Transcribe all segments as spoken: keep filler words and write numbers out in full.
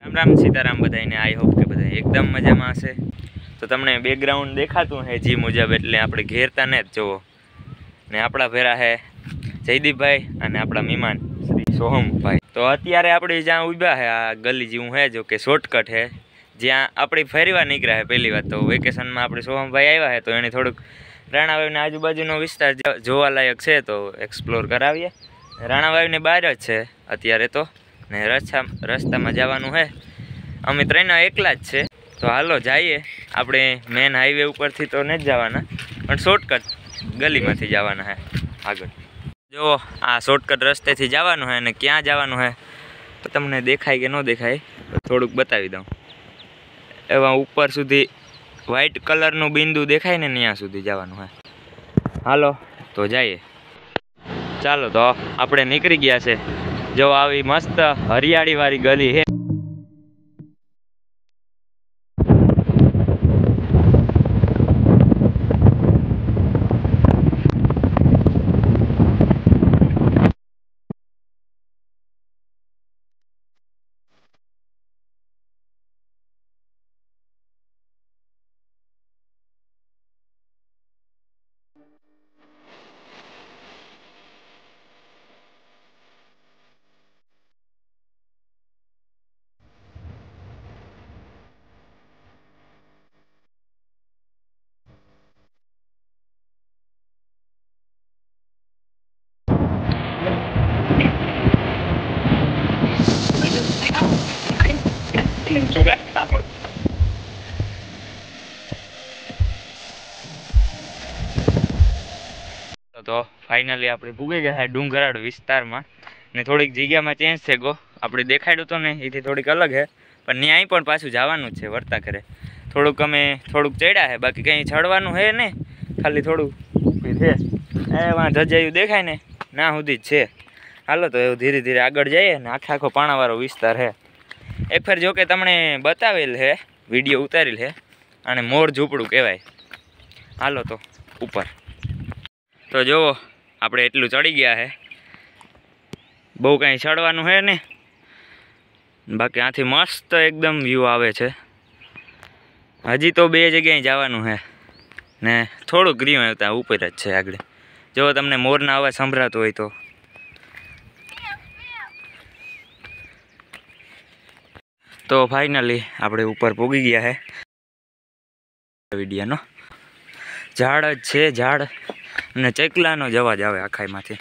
राम राम सीताराम बधाईने। I hope के बधाई एकदम मजा में हशे। तो तमने बेकग्राउंड देखातुं है जी मुजब एटले आपणे घेरता ने ज जोवो ने आपड़ा भेरा है जयदीप भाई अने आपड़ा मेहमान श्री सोहम भाई। तो अत्यारे आपणे ज्यां उभ्या है आ गली जेवुं है जो के शॉर्टकट है ज्यां आपणी फरवा निकळ्या है। पहली बात तो वेकेशन में आपणे सोहम भाई आव्या है तो एने थोड़ुंक राणावावने आजुबाजुनो विस्तार जोवालायक छे तो एक्सप्लोर करावीए। राणावावने बहार ज छे अत्यारे तो ने रस्ता रस्ता में जवानुं है। अमे त्रणेय एकला ज छे तो हालो जाइए। आपणे मेन हाईवे पर थी तो नहीं जवाना पण शॉर्टकट गली में थी जवाना है आगळ। जो आ शॉर्टकट रस्ते थी जवानुं है ने क्यां जवानुं है तो तमने देखाय के न देखाय तो थोड़ुंक बतावी दऊं। एवा ऊपर सुधी व्हाइट कलर नु बिंदु देखाय ने न्या सुधी जवानुं है। हालो तो जाइए। चालो तो आपणे निकળી ગયા છે। जो आवी मस्त हरियाળી वाली गली है। तो फाइनली आपणे पूगी गया है डूंगराळ विस्तार में ने थोड़ीक जग्या में चेन्ज थे गो। आपणे देखाड्युं तो ने एथी थोड़ीक अलग है पण न्याय पण पाछुं जवानुं छे वर्ता करे। थोड़ुंक अमे थोड़ुंक चढ़्या है बाकी कहीं चढ़वानुं है ने खाली थोड़ुं ऊपी छे। ए वहां धजायुं देखाय ने ना सुधी ज छे। हालो तो एवुं धीरे धीरे आगळ जाइए ने आखे आखो पाणावाळो विस्तार है। एक फेर जो के तमने बतावेल है विडियो उतारेल है अने मोर झूपड़ुं कहेवाय। हालो तो ऊपर तो जो आपणे एटलुं चढ़ी गया है। बहु कहीं चढ़वानुं है ने बाकी आथी मस्त एकदम व्यू आवे छे। हजी तो बे जग्याए जवानुं है ने थोड़ुंक रह्युं है त्यां उपर ज छे आगळ। जो तमने मोरना अवाज संभळातो होय तो तो फाइनली आपणे ऊपर पोगी गया है। विडियानो झाड़ ज छे झाड़ ने चकलानो ज अवाज आवे आखाईमांथी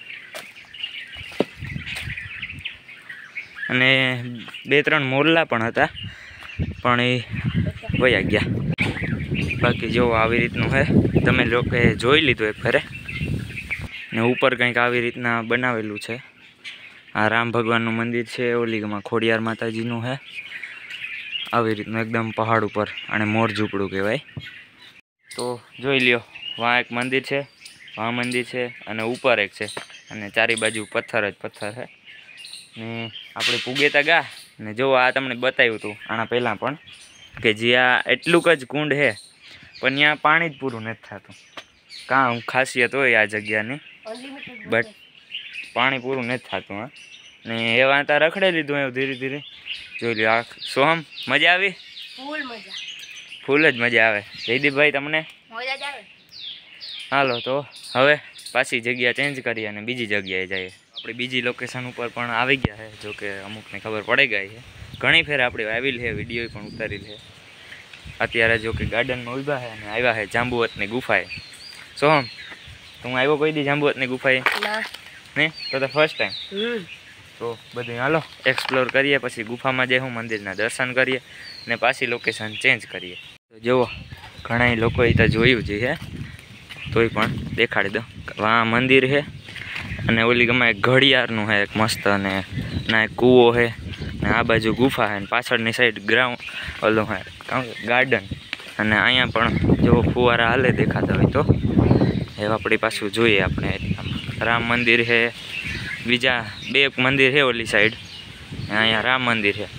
अने बे त्रण मोरला पण हता पण ए वया गया। बाकी जो आवी रीतनुं है तमे लोके जोई लीधुं एक फेरे ने ऊपर कंईक आवी रीतना बनावेलुं छे। आ राम भगवाननुं मंदिर छे। ओलीमां खोडियार माताजीनुं है। आवी रीतनुं एकदम पहाड़ पर अने मोर झूपड़ुं कहेवाय। तो जोई ल्यो वहाँ एक मंदिर है वहाँ मंदिर है अने ऊपर एक है अने चारी बाजू पत्थर ज पत्थर है ने आपणे पूगेता गा ने जो आ तमने बताव्युं हतुं आना पहेला पण के ज्यां एटलुंक ज कुंड है पण त्यां पाणी ज पूरुं नथी थतुं। कां खासियत होय आ जग्यानी बट पाणी पूरुं नथी थतुं। हाँ ने एवा ता रखड़े लीधुं एवुं धीरे धीरे जोई ल्यो। आ सोहम मजा आवी? फूल मजा फूल ज मजा आवे। जयदीप भाई तमने मजा ज आवे? हालो तो हवे पाછી जग्या चेन्ज करी अने बीजी जग्याए जाइए। आपणे बीजी लोकेशन पर पण आवी गया है जो के अमुकने खबर पड़ी गई है। घणी फेर आपणे आवेल है विडियो पण उतारेल है। अत्यारे जो के गार्डन में उभा है अने आव्या है जांबुवतनी गुफाए। सोहम तू आव्यो कोई दी जांबुवतनी गुफाए? ना ने तो तो फर्स्ट टाइम। हम्म तो बधुं हालो एक्सप्लोर करिए पछी गुफा में जईशुं मंदिरना दर्शन करिए ने पाછી लोकेशन चेन्ज करिए। तो जो घणाय लोकोए तो जोयुं ज है तोय पण देखाड़ी दो। वहाँ मंदिर है अने ओली गमा एक घड़ियाळनुं है एक मस्त अने ना एक कूवो है ने आ बाजू गुफा है पाछळनी साइड ग्राउंड ओलो है गार्डन अने अहींया पण जो फुवारा हाले देखाता होय तो ए आपणी पाछुं जोईए। आपणे राम मंदिर है बीजा बे मंदिर है ओली साइड अहींया राम मंदिर है।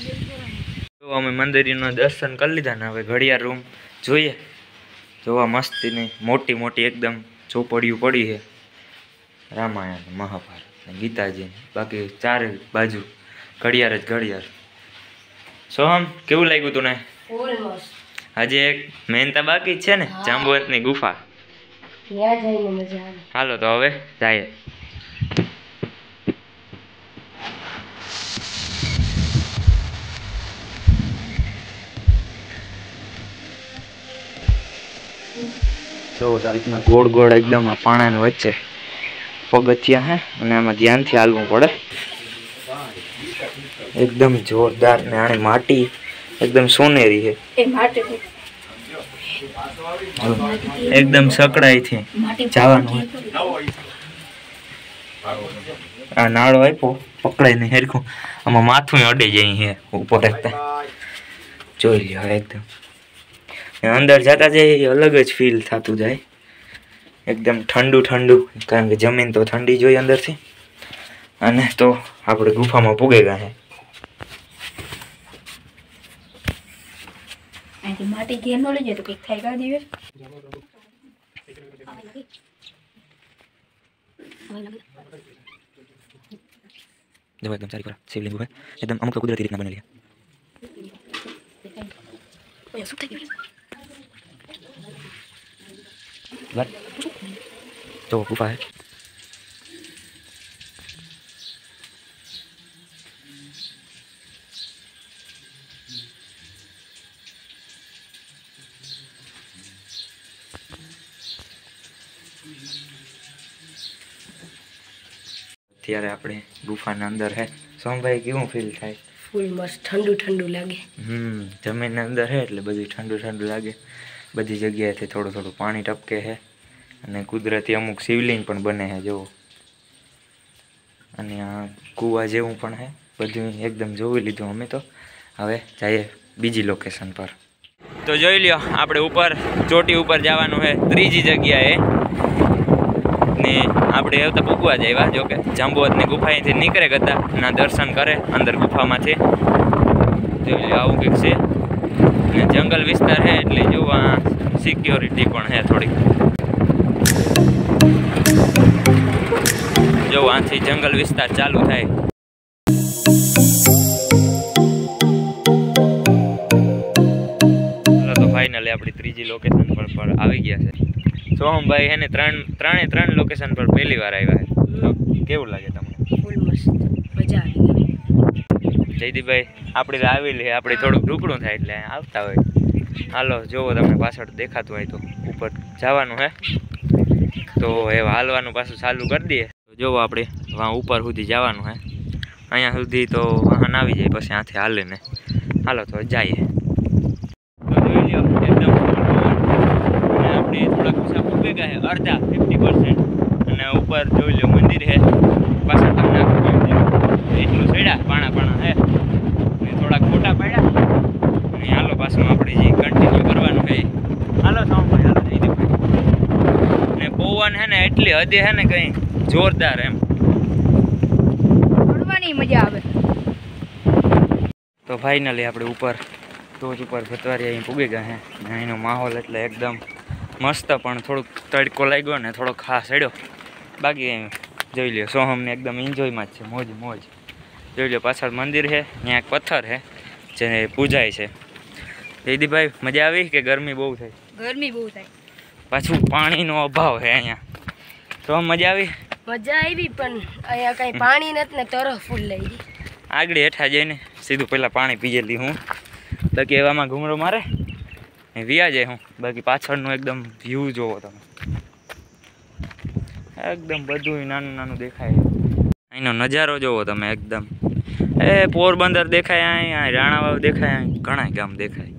तो अमे मंदिरना दर्शन कर लीधा ने हवे घड़ियाळ रूम जोईए। जोवा मस्ती नहीं मोटी मोटी एकदम चौपड़ियों पड़ी है। रामायण महाभारत गीताजी बाकी चार बाजू घड़ियाळ ज घड़ियाळ। સોહમ કેવું લાગ્યું તું ને? ફૂલ મસ્ત. હજી એક મહેનતા બાકી જ છે ને, જાંબુવંતની ગુફા. ત્યાં જઈને મજા આવે. હાલો તો હવે જાય. જો રીતના ગોળ ગોળ એકદમ પાણાની વચ્ચે પગથિયા હે અને આમાં ધ્યાનથી હાલવું પડે. એકદમ જોરદાર ને આની માટી એકદમ સોનેરી છે. એ માટી એકદમ સકડાઈથી જવાનું. આ નાળો આપ્યો પકડાય ને હેરખું આમાં માથું અડે જાય છે ઉપર એકતા જોઈ લ્યો એકદમ. અંદર જતા જાય અલગ જ ફીલ થતું જાય. એકદમ ઠંડુ ઠંડુ કારણ કે જમીન તો ઠંડી જોઈ અંદરથી. અને તો આપણે ગુફામાં પૂગે ગયા છે. માટી ઘેર નો લઈ જાય તો કઈક થાય કા દિવસ. देखो एकदम सारी पूरा शिवलिंग है एकदम अमुक कुदरती રીતના બનેલી है. तो गुफा है. અત્યારે આપણે ગુફાના અંદર હે. સોમભાઈ કેવું ફીલ થાય? ફૂલ મસ્ત ઠંડુ ઠંડુ લાગે. હમ જમીનના અંદર હે એટલે બધું ઠંડુ ઠંડુ લાગે. બધી જગ્યાએથી થોડું થોડું પાણી ટપકે છે અને કુદરતી અમુક શિવલિંગ પણ બને છે જુઓ. અને આ કૂવા જેવું પણ છે. બધું એકદમ જોઈ લીધું અમે તો. હવે જઈએ બીજી લોકેશન પર. તો જોઈ લ્યો આપણે ઉપર ચોટી ઉપર જવાનું છે ત્રીજી જગ્યાએ ને આપણે આવતા પૂગવા જ આવ્યા. જોકે જાંબુવંતની ગુફાએથી નીકળે કરતા ના દર્શન કરે અંદર ગુફામાંથી. જોઈ લ્યો આવું કંઈક છે ને જંગલ વિસ્તાર છે એટલે જોવા સિક્યોરિટી પણ છે થોડીક. જો આથી જંગલ વિસ્તાર ચાલુ થાય. તો ફાઇનલી આપણી ત્રીજી લોકેશન પર પર આવી ગયા છે. સોહમભાઈ એને ત્રણ ત્રણે ત્રણ લોકેશન પર પહેલી વાર આવ્યા છે. કેવું લાગે તમને? ફૂલ મસ્ત મજા આવી. જયદીપભાઈ આપણી તો આવેલી છે, આપણે થોડુંક ઢુકડું થાય એટલે આવતા હોય. હાલો જોવો તમને પાછળ દેખાતું હોય તો ઉપર જવાનું હે તો એ હાલવાનું પાછું ચાલુ કરી દઈએ. જોવો આપણે વાં ઉપર સુધી જવાનું હે. અહીંયા સુધી તો વાહન આવી જાય પછી ત્યાંથી હાલે ને. હાલો તો જઈએ. આપણે થોડાક ઓછા ભેગા છે અડધા ફિફ્ટી પર્સન્ટ અને ઉપર જોઈ લો મંદિર છે પાછળ તમને એટલું સેડા પાણા પાણા છે ને થોડાક ફોટા પાડ્યા અને હાલો પાછું આપણે જે કન્ટિન્યુ કરવાનું છે. હાલો સાંભળે હાલો જઈ દે ને પવન છે ને એટલી હદે છે ને કંઈ જોરદાર એમ ચડવાની મજા આવે. તો ફાઇનલી આપણે ઉપર ટોચ ઉપર ભતવારી અહીં પૂગી ગયા છે ને અહીંનો માહોલ એટલે એકદમ મસ્ત પણ થોડુંક તડકો લાગ્યો ને થોડો ખાસ હેડ્યો. બાકી જોઈ લ્યો સોહમને એકદમ એન્જોયમાં જ છે, મોજ મોજ. જોઈ લ્યો પાછળ મંદિર છે, ત્યાં એક પથ્થર છે જે પૂજાય છે. જયદીપભાઈ મજા આવી કે ગરમી બહુ થઈ? ગરમી બહુ થાય. પાછું પાણીનો અભાવ છે અહીંયા. તો મજા આવી? મજા આવી પણ અહીંયા કઈ પાણી નથી ને તરફ ફૂલ લઈ ગઈ. આગળ હેઠા જઈને સીધું પહેલાં પાણી પીજેલી હું બાકી એવામાં ઘૂમરો મારે વ્યા જાય હું. બાકી પાછળનું એકદમ વ્યૂ જોવો તમે એકદમ બધું નાનું નાનું દેખાય. અહીંનો નજારો જોવો તમે એકદમ એ પોરબંદર દેખાય, અહીંયા રાણાવાવ દેખાય, અહીં ઘણા ગામ દેખાય.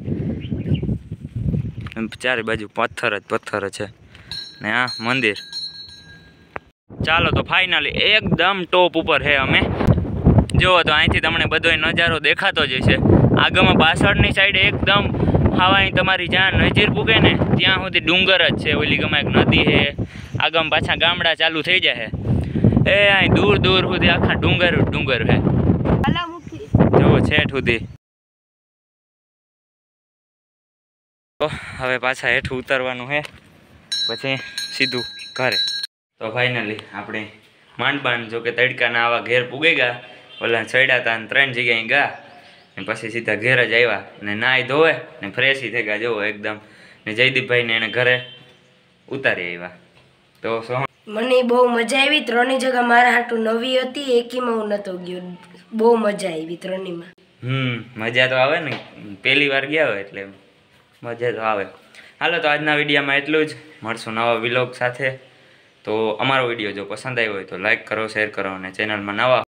ચારે બાજુ પથ્થર જ પથ્થર છે ને આ મંદિર. ચાલો તો ફાઇનલી એકદમ ટોપ ઉપર છે અમે. જુઓ તો અહીંથી તમને બધો નજારો દેખાતો જ હશે. આગળમાં પાછળની સાઈડે એકદમ હવાઈ તમારી જ્યાં નજીર પૂગે ને ત્યાં સુધી ડુંગર જ છે. ઓલી ગમે એક નદી છે, આગમ પાછા ગામડા ચાલુ થઈ જાય એ અહીં દૂર દૂર સુધી આખા ડુંગર ડુંગર છે. જુઓ છેઠ સુધી. તો હવે પાછા હેઠું ઉતરવાનું છે પછી સીધું ઘરે. તો ફાઇનલી આપણે માંડ માંડ જો કે તડકાના આવા ઘેર પૂગે ગયા. ઓલા ચડ્યા હતા ત્રણ જગ્યાએ ગયા ને પછી સીધા ઘેર જ આવ્યા ને નાહી ધોવે ને ફ્રેશી થઈ ગયા જવો એકદમ ને જયદીપભાઈને એને ઘરે ઉતારી આવ્યા. તો સોહમ મને બહુ મજા આવી. ત્રણેય જગ્યા મારા હાટું નવી હતી, એકીમાં હું નતો ગયો. બહુ મજા આવી ત્રણેયમાં. હમ મજા તો આવે ને, પહેલી વાર ગયા હોય એટલે મજા તો આવે. હાલો તો આજના વિડીયોમાં એટલું જ. મળશું નવા વિલોગ સાથે. તો અમારો વિડીયો જો પસંદ આવ્યો હોય તો લાઈક કરો, શેર કરો અને ચેનલમાં નવા